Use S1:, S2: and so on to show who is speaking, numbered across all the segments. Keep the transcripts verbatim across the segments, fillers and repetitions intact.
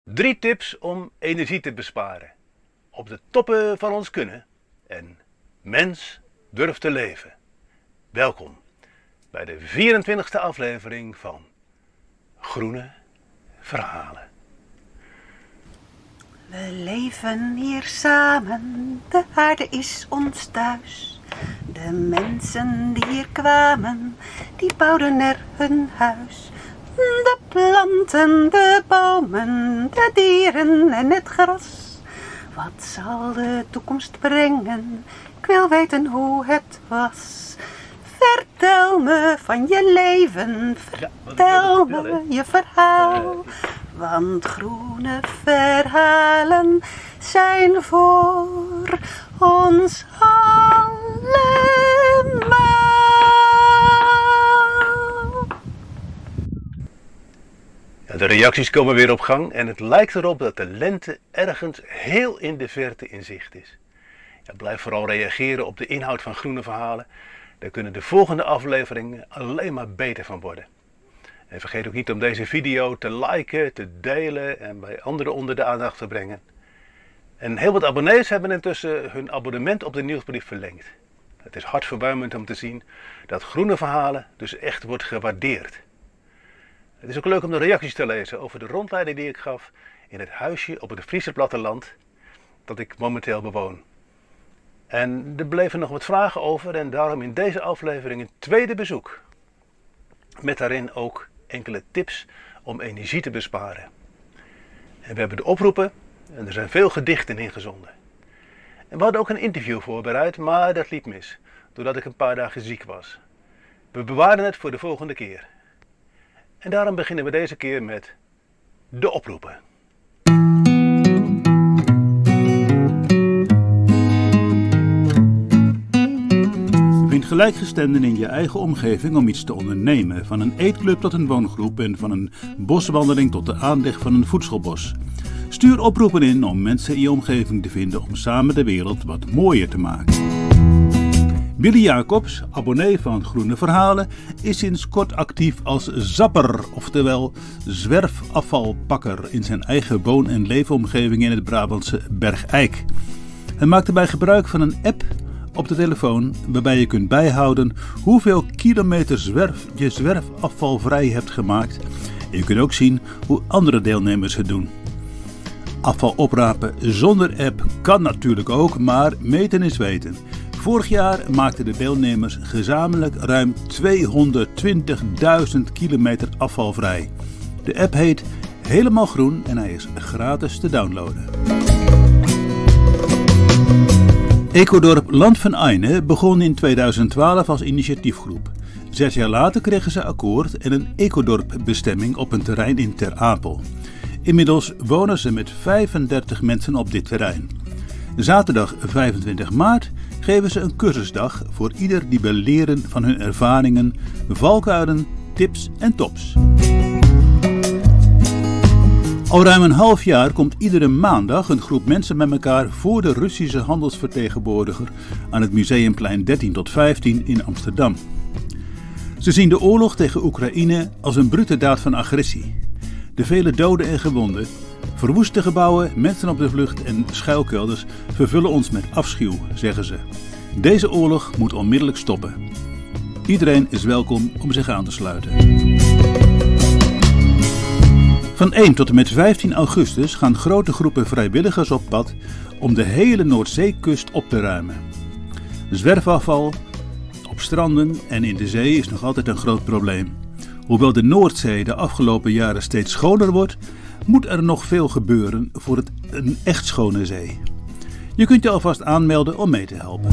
S1: Drie tips om energie te besparen. Op de toppen van ons kunnen. En mens durft te leven. Welkom bij de vierentwintigste aflevering van Groene Verhalen.
S2: We leven hier samen, de aarde is ons thuis. De mensen die hier kwamen, die bouwden er hun huis. De planten, de bomen, de dieren en het gras. Wat zal de toekomst brengen? Ik wil weten hoe het was. Vertel me van je leven, vertel me je verhaal. Want groene verhalen zijn voor ons allemaal.
S1: De reacties komen weer op gang en het lijkt erop dat de lente ergens heel in de verte in zicht is. Ja, blijf vooral reageren op de inhoud van Groene Verhalen. Daar kunnen de volgende afleveringen alleen maar beter van worden. En vergeet ook niet om deze video te liken, te delen en bij anderen onder de aandacht te brengen. En heel wat abonnees hebben intussen hun abonnement op de nieuwsbrief verlengd. Het is hartverwarmend om te zien dat Groene Verhalen dus echt wordt gewaardeerd. Het is ook leuk om de reacties te lezen over de rondleiding die ik gaf in het huisje op het Friese platteland dat ik momenteel bewoon. En er bleven nog wat vragen over en daarom in deze aflevering een tweede bezoek. Met daarin ook enkele tips om energie te besparen. En we hebben de oproepen en er zijn veel gedichten ingezonden. En we hadden ook een interview voorbereid, maar dat liep mis, doordat ik een paar dagen ziek was. We bewaren het voor de volgende keer. En daarom beginnen we deze keer met de oproepen.
S3: Vind gelijkgestemden in je eigen omgeving om iets te ondernemen. Van een eetclub tot een woongroep en van een boswandeling tot de aanleg van een voedselbos. Stuur oproepen in om mensen in je omgeving te vinden om samen de wereld wat mooier te maken. Billy Jacobs, abonnee van Groene Verhalen, is sinds kort actief als zapper, oftewel zwerfafvalpakker in zijn eigen woon- en leefomgeving in het Brabantse Bergijk. Hij maakt daarbij gebruik van een app op de telefoon waarbij je kunt bijhouden hoeveel kilometer zwerf je zwerfafvalvrij hebt gemaakt. En je kunt ook zien hoe andere deelnemers het doen. Afval oprapen zonder app kan natuurlijk ook, maar meten is weten. Vorig jaar maakten de deelnemers gezamenlijk ruim tweehonderdtwintigduizend kilometer afval vrij. De app heet Helemaal Groen en hij is gratis te downloaden. Ecodorp Land van Ayne begon in tweeduizend twaalf als initiatiefgroep. Zes jaar later kregen ze akkoord en een ecodorp-bestemming op een terrein in Ter Apel. Inmiddels wonen ze met vijfendertig mensen op dit terrein. Zaterdag vijfentwintig maart geven ze een cursusdag voor ieder die wil leren van hun ervaringen, valkuilen, tips en tops. Al ruim een half jaar komt iedere maandag een groep mensen met elkaar voor de Russische handelsvertegenwoordiger aan het Museumplein dertien tot vijftien in Amsterdam. Ze zien de oorlog tegen Oekraïne als een brute daad van agressie. De vele doden en gewonden, verwoeste gebouwen, mensen op de vlucht en schuilkelders vervullen ons met afschuw, zeggen ze. Deze oorlog moet onmiddellijk stoppen. Iedereen is welkom om zich aan te sluiten. Van één tot en met vijftien augustus gaan grote groepen vrijwilligers op pad om de hele Noordzeekust op te ruimen. Zwerfafval op stranden en in de zee is nog altijd een groot probleem. Hoewel de Noordzee de afgelopen jaren steeds schoner wordt, moet er nog veel gebeuren voor het een echt schone zee. Je kunt je alvast aanmelden om mee te helpen.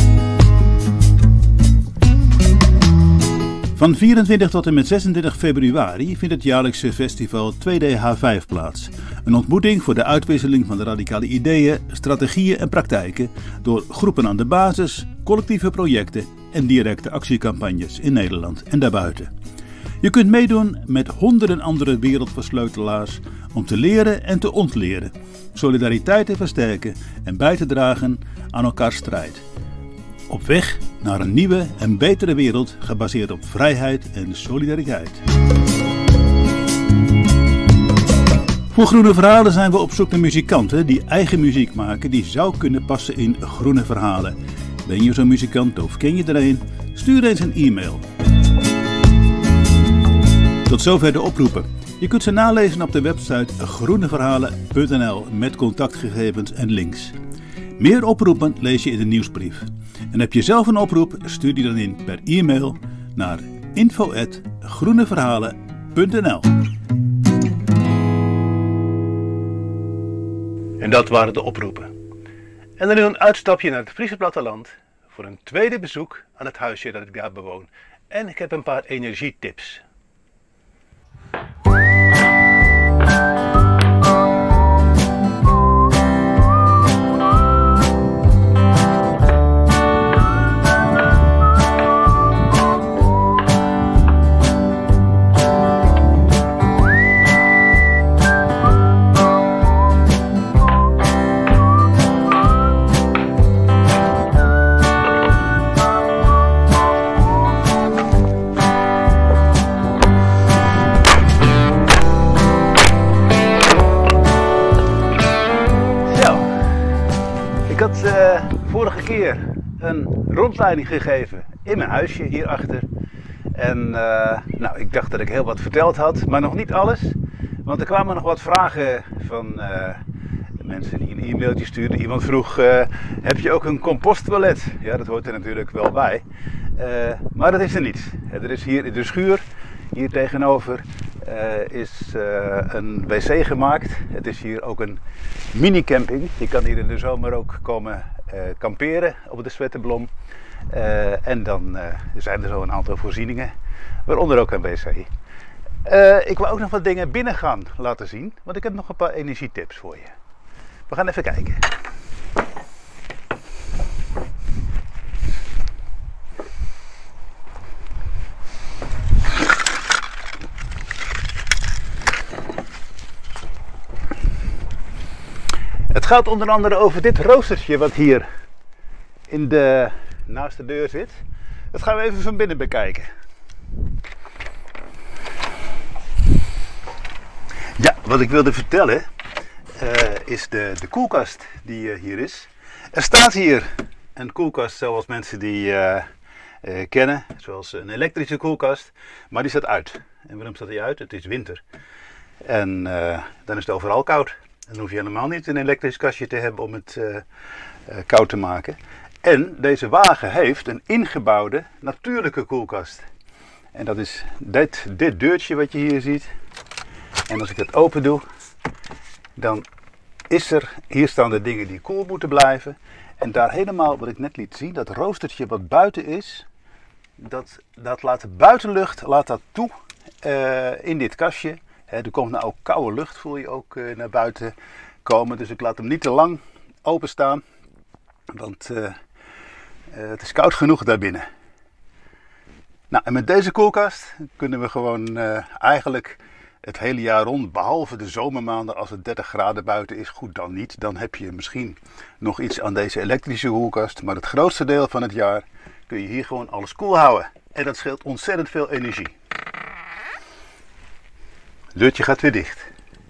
S3: Van vierentwintig tot en met zesentwintig februari vindt het jaarlijkse festival twee D H vijf plaats. Een ontmoeting voor de uitwisseling van de radicale ideeën, strategieën en praktijken door groepen aan de basis, collectieve projecten en directe actiecampagnes in Nederland en daarbuiten. Je kunt meedoen met honderden andere wereldversleutelaars om te leren en te ontleren, solidariteit te versterken en bij te dragen aan elkaars strijd. Op weg naar een nieuwe en betere wereld gebaseerd op vrijheid en solidariteit. Voor Groene Verhalen zijn we op zoek naar muzikanten die eigen muziek maken die zou kunnen passen in Groene Verhalen. Ben je zo'n muzikant of ken je er een? Stuur eens een e-mail. Tot zover de oproepen. Je kunt ze nalezen op de website groeneverhalen punt n l met contactgegevens en links. Meer oproepen lees je in de nieuwsbrief. En heb je zelf een oproep, stuur die dan in per e-mail naar info at groeneverhalen punt n l.
S1: En dat waren de oproepen. En dan nu een uitstapje naar het Friese platteland voor een tweede bezoek aan het huisje dat ik daar bewoon. En ik heb een paar energietips. Ik had uh, vorige keer een rondleiding gegeven in mijn huisje hierachter. En uh, nou, ik dacht dat ik heel wat verteld had, maar nog niet alles. Want er kwamen nog wat vragen van uh, mensen die een e-mailtje stuurden. Iemand vroeg, uh, heb je ook een composttoilet? Ja, dat hoort er natuurlijk wel bij. Uh, maar dat is er niet. Er is hier in de schuur, hier tegenover, uh, is uh, een wc gemaakt. Het is hier ook een mini-camping. Je kan hier in de zomer ook komen uh, kamperen op de Zwetteblom. Uh, en dan uh, zijn er zo een aantal voorzieningen, waaronder ook een wc. Uh, ik wil ook nog wat dingen binnen gaan laten zien, want ik heb nog een paar energietips voor je. We gaan even kijken. Het gaat onder andere over dit roostertje wat hier in de, naast de deur zit. Dat gaan we even van binnen bekijken. Ja, wat ik wilde vertellen uh, is de, de koelkast die uh, hier is. Er staat hier een koelkast zoals mensen die uh, uh, kennen, zoals een elektrische koelkast, maar die staat uit. En waarom staat die uit? Het is winter. En uh, dan is het overal koud. Dan hoef je helemaal niet een elektrisch kastje te hebben om het uh, uh, koud te maken. En deze wagen heeft een ingebouwde natuurlijke koelkast. En dat is dit, dit deurtje wat je hier ziet. En als ik dat open doe, dan is er, hier staan de dingen die koel moeten blijven. En daar helemaal, wat ik net liet zien, dat roostertje wat buiten is, dat, dat laat de buitenlucht laat dat toe uh, in dit kastje. He, er komt nou ook koude lucht, voel je ook uh, naar buiten komen. Dus ik laat hem niet te lang openstaan, want uh, uh, het is koud genoeg daarbinnen. Nou, en met deze koelkast kunnen we gewoon uh, eigenlijk het hele jaar rond, behalve de zomermaanden als het dertig graden buiten is, goed dan niet. Dan heb je misschien nog iets aan deze elektrische koelkast, maar het grootste deel van het jaar kun je hier gewoon alles koel houden. En dat scheelt ontzettend veel energie. Het deurtje gaat weer dicht.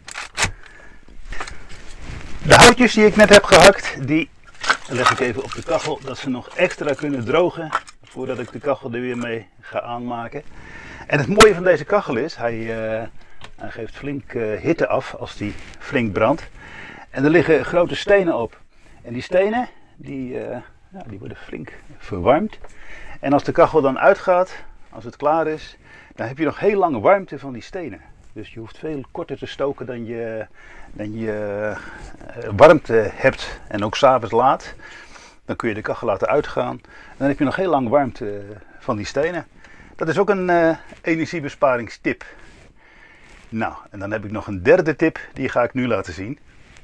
S1: De houtjes die ik net heb gehakt, die leg ik even op de kachel, dat ze nog extra kunnen drogen voordat ik de kachel er weer mee ga aanmaken. En het mooie van deze kachel is, hij, uh, hij geeft flink uh, hitte af als die flink brandt. En er liggen grote stenen op. En die stenen, die, uh, ja, die worden flink verwarmd. En als de kachel dan uitgaat, als het klaar is, dan heb je nog heel lang warmte van die stenen. Dus je hoeft veel korter te stoken dan je, dan je uh, warmte hebt. En ook 's avonds laat. Dan kun je de kachel laten uitgaan. En dan heb je nog heel lang warmte van die stenen. Dat is ook een uh, energiebesparingstip. Nou, en dan heb ik nog een derde tip. Die ga ik nu laten zien.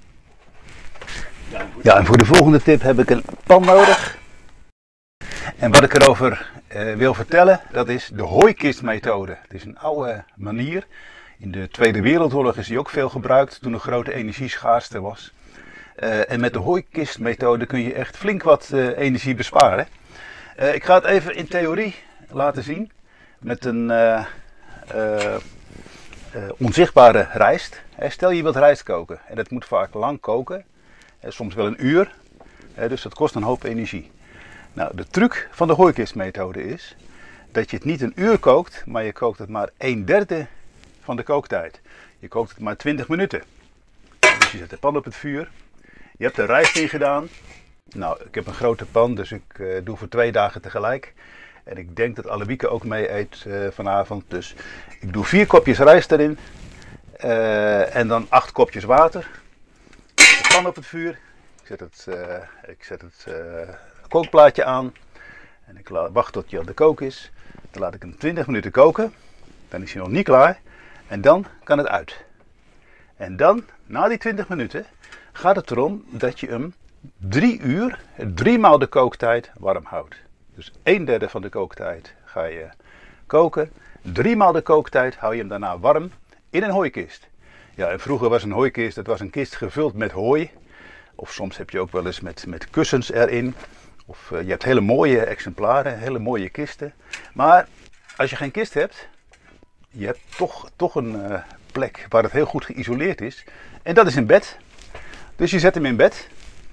S1: Ja, en voor de volgende tip heb ik een pan nodig. En wat ik erover uh, wil vertellen, dat is de hooikistmethode. Het is een oude manier. In de Tweede Wereldoorlog is die ook veel gebruikt toen er grote energieschaarste was. Uh, en met de hooikistmethode kun je echt flink wat uh, energie besparen. Uh, ik ga het even in theorie laten zien met een, uh, uh, uh, onzichtbare rijst. Hè, stel je wilt rijst koken en dat moet vaak lang koken, hè, soms wel een uur, hè, dus dat kost een hoop energie. Nou, de truc van de hooikistmethode is dat je het niet een uur kookt, maar je kookt het maar een derde van de kooktijd. Je kookt het maar twintig minuten. Dus je zet de pan op het vuur, je hebt de rijst in gedaan. Nou, ik heb een grote pan, dus ik uh, doe voor twee dagen tegelijk. En ik denk dat Allewieke ook mee eet uh, vanavond. Dus ik doe vier kopjes rijst erin. Uh, en dan acht kopjes water. De pan op het vuur. Ik zet het, uh, ik zet het uh, kookplaatje aan. En ik wacht tot hij aan de kook is. Dan laat ik hem twintig minuten koken. Dan is hij nog niet klaar. En dan kan het uit. En dan, na die twintig minuten, gaat het erom dat je hem drie uur, drie maal de kooktijd, warm houdt. Dus een derde van de kooktijd ga je koken. Drie maal de kooktijd hou je hem daarna warm in een hooikist. Ja, en vroeger was een hooikist, dat was een kist gevuld met hooi. Of soms heb je ook wel eens met, met kussens erin. Of uh, je hebt hele mooie exemplaren, hele mooie kisten. Maar als je geen kist hebt, je hebt toch, toch een uh, plek waar het heel goed geïsoleerd is. En dat is in bed. Dus je zet hem in bed.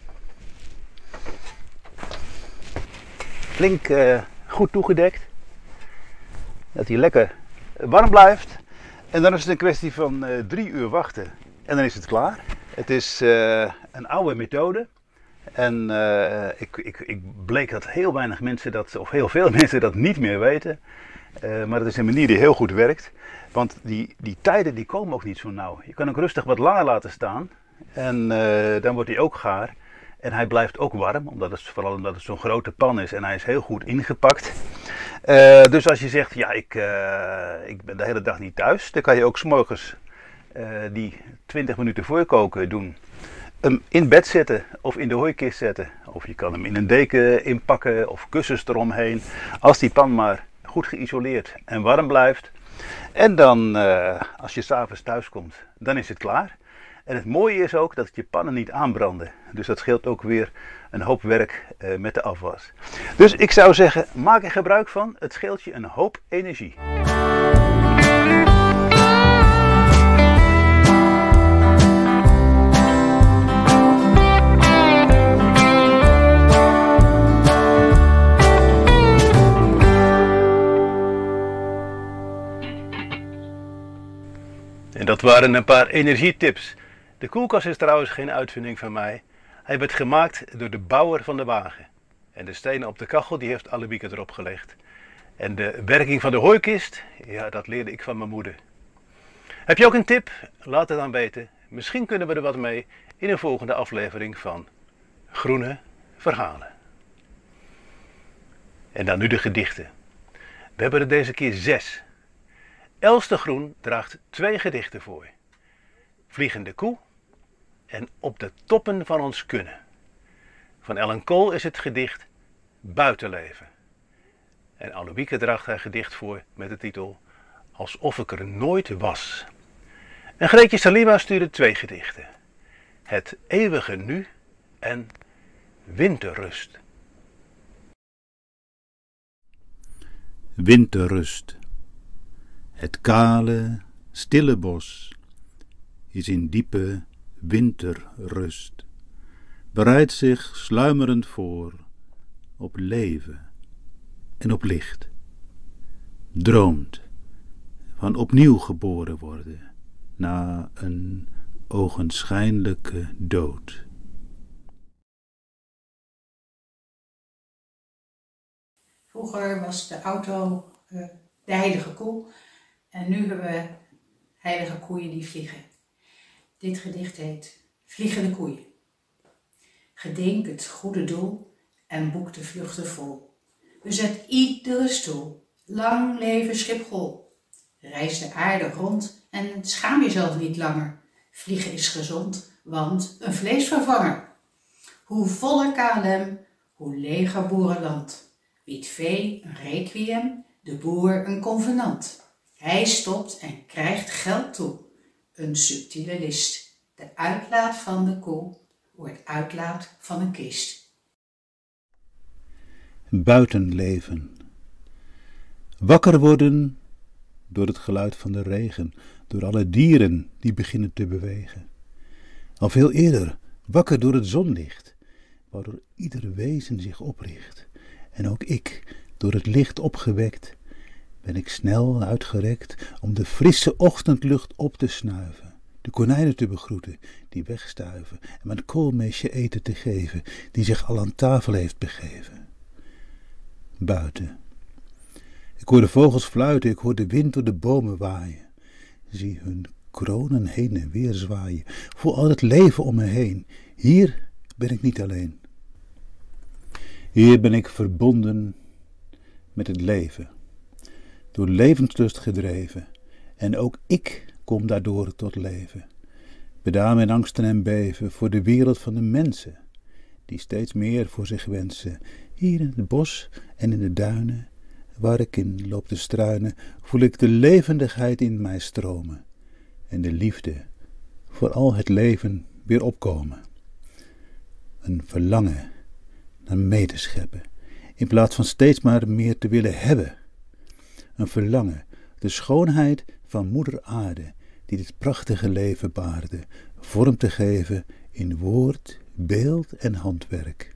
S1: Flink uh, goed toegedekt. Dat hij lekker warm blijft. En dan is het een kwestie van uh, drie uur wachten. En dan is het klaar. Het is uh, een oude methode. En uh, ik, ik, ik bleek dat heel weinig mensen dat, of heel veel mensen dat niet meer weten. Uh, maar het is een manier die heel goed werkt. Want die, die tijden die komen ook niet zo nauw. Je kan ook rustig wat langer laten staan. En uh, dan wordt hij ook gaar. En hij blijft ook warm, omdat het, vooral omdat het zo'n grote pan is en hij is heel goed ingepakt. Uh, dus als je zegt, ja, ik, uh, ik ben de hele dag niet thuis, dan kan je ook 's morgens uh, die twintig minuten voorkoken doen. Hem in bed zetten of in de hooikist zetten. Of je kan hem in een deken inpakken of kussens eromheen. Als die pan maar goed geïsoleerd en warm blijft. En dan, uh, als je 's avonds thuis komt, dan is het klaar. En het mooie is ook dat je pannen niet aanbranden. Dus dat scheelt ook weer een hoop werk uh, met de afwas. Dus ik zou zeggen, maak er gebruik van. Het scheelt je een hoop energie. En dat waren een paar energietips. De koelkast is trouwens geen uitvinding van mij. Hij werd gemaakt door de bouwer van de wagen. En de stenen op de kachel die heeft Allewieke erop gelegd. En de werking van de hooikist, ja, dat leerde ik van mijn moeder. Heb je ook een tip? Laat het dan weten. Misschien kunnen we er wat mee in een volgende aflevering van Groene Verhalen. En dan nu de gedichten. We hebben er deze keer zes. Els de Groen draagt twee gedichten voor. Vliegende koe en Op de toppen van ons kunnen. Van Ellen Kool is het gedicht Buitenleven. En Allewieke draagt haar gedicht voor met de titel Alsof ik er nooit was. En Greetje Salima stuurde twee gedichten. Het eeuwige nu en Winterrust.
S3: Winterrust. Het kale, stille bos is in diepe winterrust, bereidt zich sluimerend voor op leven en op licht, droomt van opnieuw geboren worden na een ogenschijnlijke dood.
S4: Vroeger was de auto uh, de heilige koe en nu hebben we heilige koeien die vliegen. Dit gedicht heet Vliegende koeien. Gedenk het goede doel en boek de vluchten vol. Bezet iedere stoel, lang leven Schiphol. Reis de aarde rond en schaam jezelf niet langer. Vliegen is gezond, want een vleesvervanger. Hoe voller K L M, hoe leger boerenland. Wiet vee een requiem, de boer een convenant. Hij stopt en krijgt geld toe. Een subtiele list. De uitlaat van de koe wordt uitlaat van een kist.
S3: Buitenleven. Wakker worden door het geluid van de regen, door alle dieren die beginnen te bewegen. Al veel eerder wakker door het zonlicht, waardoor ieder wezen zich opricht. En ook ik, door het licht opgewekt, ben ik snel uitgerekt om de frisse ochtendlucht op te snuiven. De konijnen te begroeten, die wegstuiven, en mijn koolmeesje eten te geven, die zich al aan tafel heeft begeven. Buiten. Ik hoor de vogels fluiten, ik hoor de wind door de bomen waaien. Zie hun kronen heen en weer zwaaien, voel al het leven om me heen. Hier ben ik niet alleen. Hier ben ik verbonden met het leven, door levenslust gedreven, en ook ik kom daardoor tot leven. Bedaar mijn angsten en beven voor de wereld van de mensen, die steeds meer voor zich wensen. Hier in het bos en in de duinen, waar ik in loop te struinen, voel ik de levendigheid in mij stromen en de liefde voor al het leven weer opkomen. Een verlangen naar medescheppen, in plaats van steeds maar meer te willen hebben. Een verlangen, de schoonheid van moeder aarde, die dit prachtige leven baarde, vorm te geven in woord, beeld en handwerk.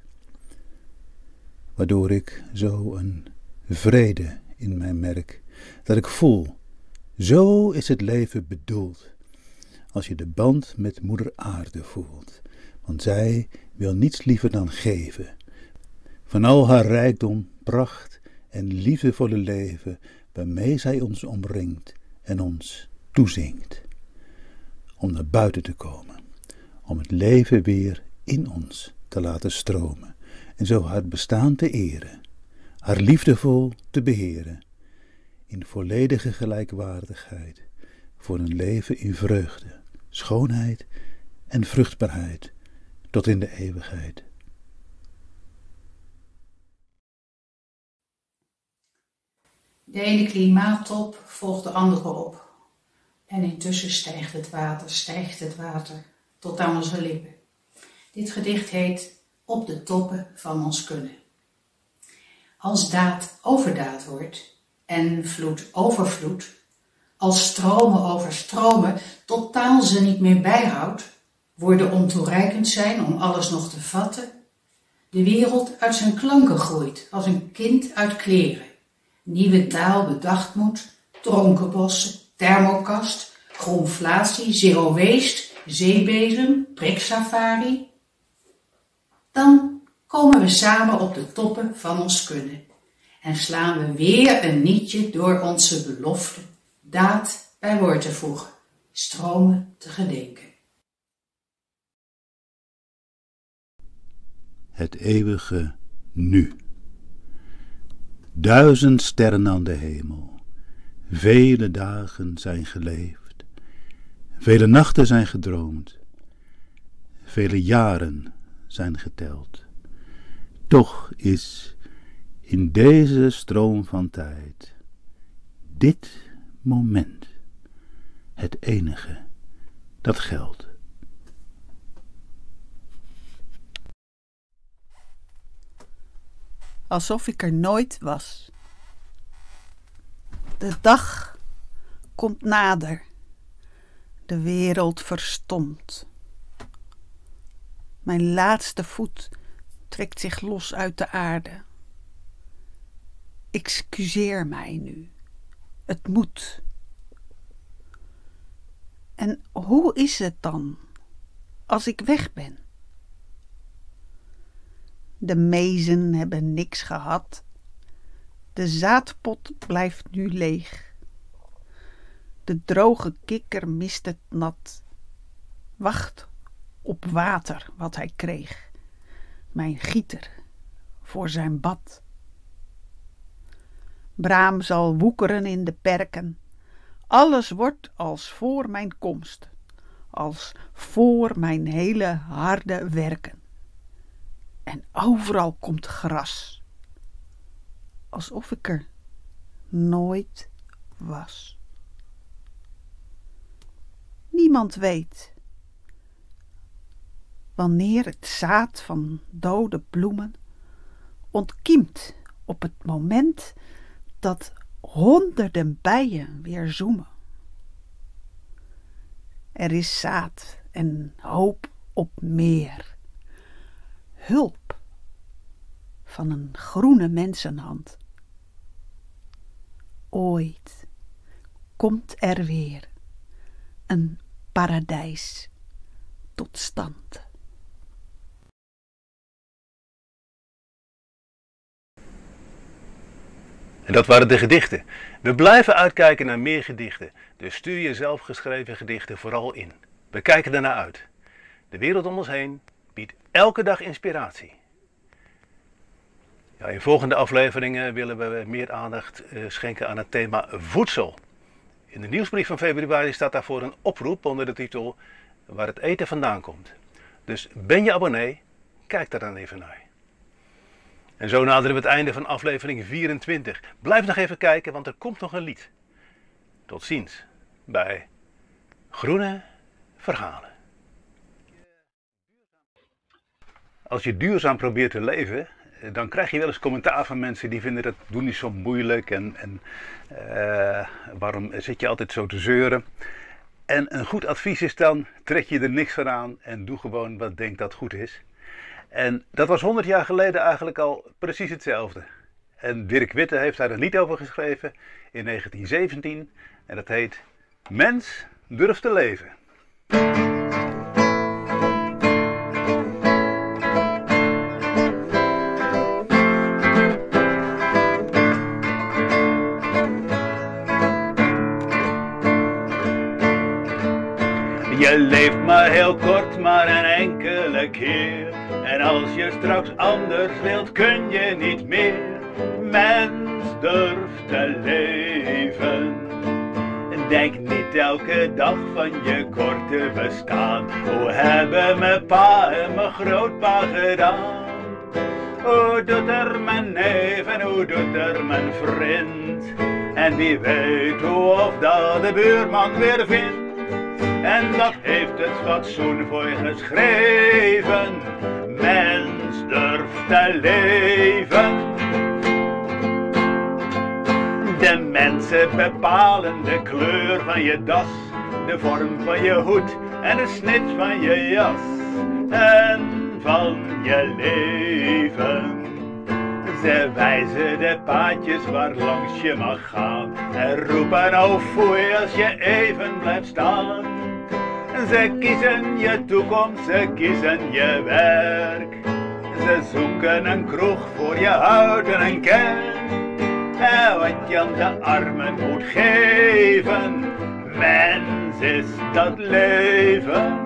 S3: Waardoor ik zo een vrede in mij merk, dat ik voel, zo is het leven bedoeld, als je de band met moeder aarde voelt. Want zij wil niets liever dan geven, van al haar rijkdom, pracht en liefdevolle leven, waarmee zij ons omringt en ons toezingt. Om naar buiten te komen, om het leven weer in ons te laten stromen, en zo haar bestaan te eren, haar liefdevol te beheren, in volledige gelijkwaardigheid, voor een leven in vreugde, schoonheid en vruchtbaarheid, tot in de eeuwigheid.
S4: De ene klimaattop volgt de andere op. En intussen stijgt het water, stijgt het water, tot aan onze lippen. Dit gedicht heet Op de toppen van ons kunnen. Als daad overdaad wordt en vloed overvloed, als stromen overstromen, totaal ze niet meer bijhoudt, woorden ontoereikend zijn om alles nog te vatten, de wereld uit zijn klanken groeit als een kind uit kleren, nieuwe taal bedacht moet, tronkenbossen, thermokast, groenflatie, zero waste, zeebezem, priksafari. Dan komen we samen op de toppen van ons kunnen en slaan we weer een nietje door onze belofte, daad bij woord te voegen, stromen te gedenken.
S3: Het eeuwige nu. Duizend sterren aan de hemel, vele dagen zijn geleefd, vele nachten zijn gedroomd, vele jaren zijn geteld. Toch is in deze stroom van tijd dit moment het enige dat geldt.
S2: Alsof ik er nooit was. De dag komt nader. De wereld verstomt. Mijn laatste voet trekt zich los uit de aarde. Excuseer mij nu. Het moet. En hoe is het dan als ik weg ben? De mezen hebben niks gehad. De zaadpot blijft nu leeg. De droge kikker mist het nat. Wacht op water wat hij kreeg. Mijn gieter voor zijn bad. Braam zal woekeren in de perken. Alles wordt als voor mijn komst. Als voor mijn hele harde werken. En overal komt gras. Alsof ik er nooit was. Niemand weet wanneer het zaad van dode bloemen ontkiemt op het moment dat honderden bijen weer zoemen. Er is zaad en hoop op meer. Hulp van een groene mensenhand. Ooit komt er weer een paradijs tot stand.
S1: En dat waren de gedichten. We blijven uitkijken naar meer gedichten. Dus stuur je zelf geschreven gedichten vooral in. We kijken ernaar uit. De wereld om ons heen biedt elke dag inspiratie. Ja, in volgende afleveringen willen we meer aandacht uh, schenken aan het thema voedsel. In de nieuwsbrief van februari staat daarvoor een oproep onder de titel waar het eten vandaan komt. Dus ben je abonnee? Kijk daar dan even naar. En zo naderen we het einde van aflevering vierentwintig. Blijf nog even kijken, want er komt nog een lied. Tot ziens bij Groene Verhalen. Als je duurzaam probeert te leven, dan krijg je wel eens commentaar van mensen die vinden dat doen niet zo moeilijk en, en uh, waarom zit je altijd zo te zeuren. En een goed advies is dan, trek je er niks van aan en doe gewoon wat denkt dat goed is. En dat was honderd jaar geleden eigenlijk al precies hetzelfde. En Dirk Witte heeft daar een lied over geschreven in negentien zeventien en dat heet Mens durft te leven. Je leeft maar heel kort, maar een enkele keer. En als je straks anders wilt, kun je niet meer. Mens durft te leven. Denk niet elke dag van je korte bestaan. Hoe hebben mijn pa en mijn grootpa gedaan? Hoe doet er mijn neef en hoe doet er mijn vriend? En wie weet hoe of dat de buurman weer vindt. En dat heeft het fatsoen voor je geschreven. Mens durft te leven. De mensen bepalen de kleur van je das, de vorm van je hoed en de snit van je jas. En van je leven. Ze wijzen de paadjes waar langs je mag gaan. En roepen oh foei als je even blijft staan. Ze kiezen je toekomst, ze kiezen je werk. Ze zoeken een kroeg voor je houden een kerk. En wat je aan de armen moet geven, mens is dat leven.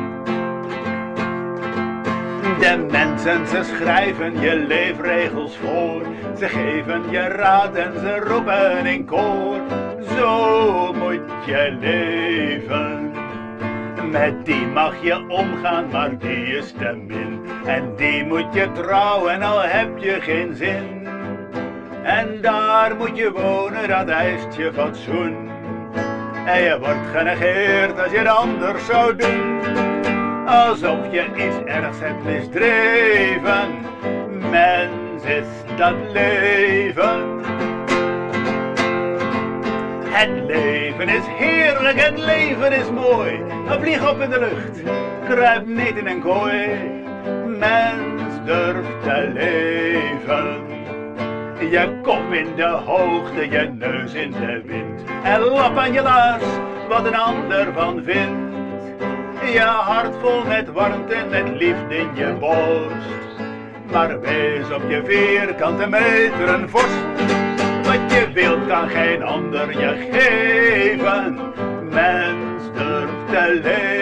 S1: De mensen, ze schrijven je leefregels voor. Ze geven je raad en ze roepen in koor. Zo moet je leven. Met die mag je omgaan, maar die is te min. En die moet je trouwen, al heb je geen zin. En daar moet je wonen, dat eist je fatsoen. En je wordt genegeerd als je het anders zou doen. Alsof je iets ergs hebt misdreven. Mens is dat leven. Het leven is heerlijk, het leven is mooi. Vlieg op in de lucht, kruip niet in een kooi. Mens durft te leven. Je kop in de hoogte, je neus in de wind. En lap aan je laars, wat een ander van vindt. Je hart vol met warmte en met liefde in je borst. Maar wees op je vierkante meter een vorst. Wat je wilt kan geen ander je geven. Mens durft te leven.